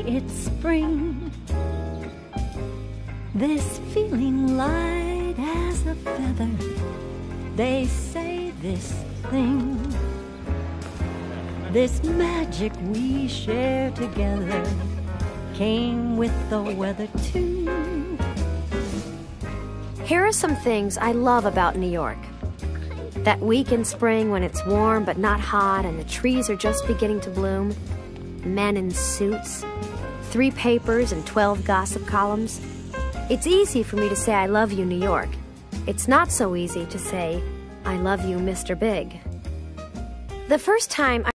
it's spring. This feeling light as a feather. They say this thing, this magic we share together, came with the weather too. Here are some things I love about New York. That week in spring when it's warm but not hot and the trees are just beginning to bloom. Men in suits, 3 papers and 12 gossip columns. It's easy for me to say I love you, New York. It's not so easy to say I love you, Mr. Big. The first time